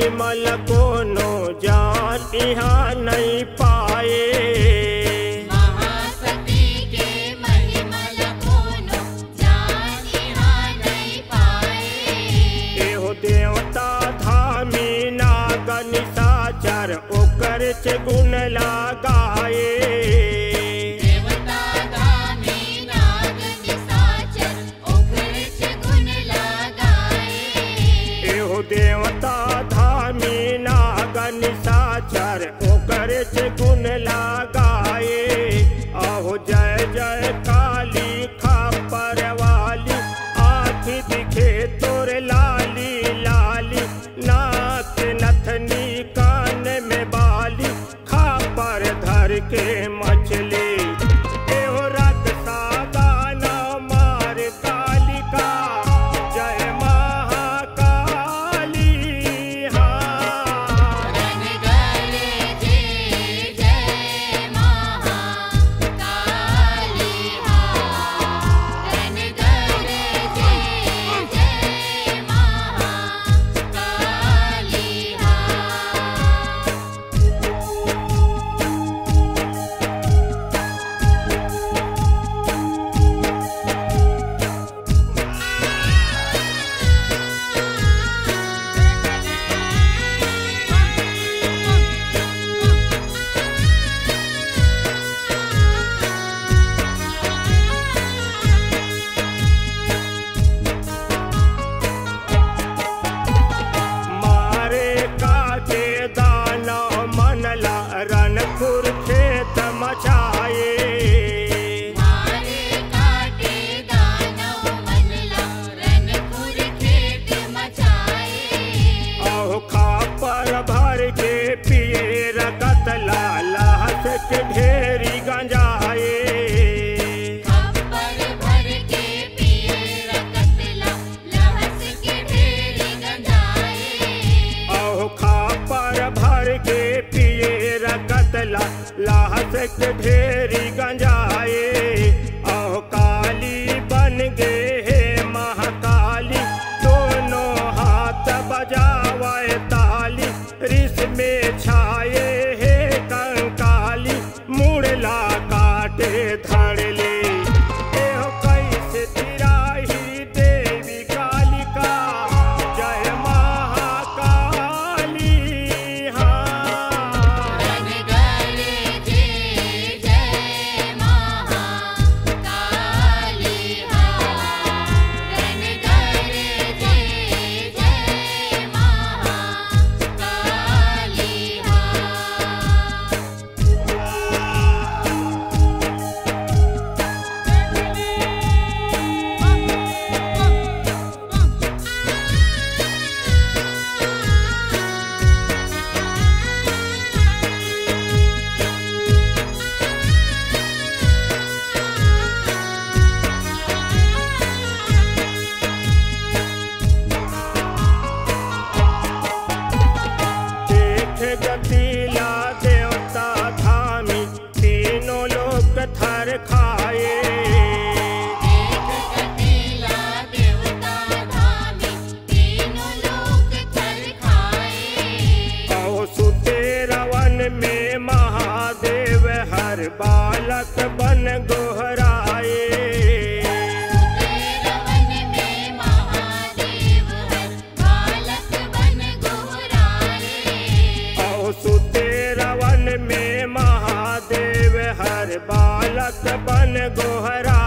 महिमल कोनो जान यहाँ नहीं पाए। महासती के महिमल कोनो जान यहाँ नहीं पाए। एहो देवता धामी नाग निशाचर ओकर से गुण लगाए। देवता धामी नाग निशाचर ओकर से गुण लगाए। आहो जय जय काली खापर वाली, आँख दिखे तोर लाली लाली, नाक नथनी कान में बाली, खापर धर के मछली। एहो रक्षा दाना मार कालिका, जय ढेरी गंजाए। खप्पर भर के पिए रकतला, लहस के ढेरी गंजाए। आहो खापर भर के पिए रकतला, लहस के ढेरी गंजाए। आहो काली बन गे हे महाकाली, दोनों हाथ बजावे ताली, रिस में छाए हे कंकाली, मुड़ला काटे धड़ले। एहो कैसे तिराही देवी कालिका, जय महाकाली। रन गले जय जय महाकाली, रन गले जय जय महाकाली। गतिला देवता धामी, तीनों लोक थर खाए। गतिला देवता धामी, तीनों लोक थर खाए। कहो सुते रवन में महादेव हर बालक बन गोहराए। रवन में महादेव हर बालक बन गोहराए। सुते रवन में महादेव हर बालक बन गोहरा।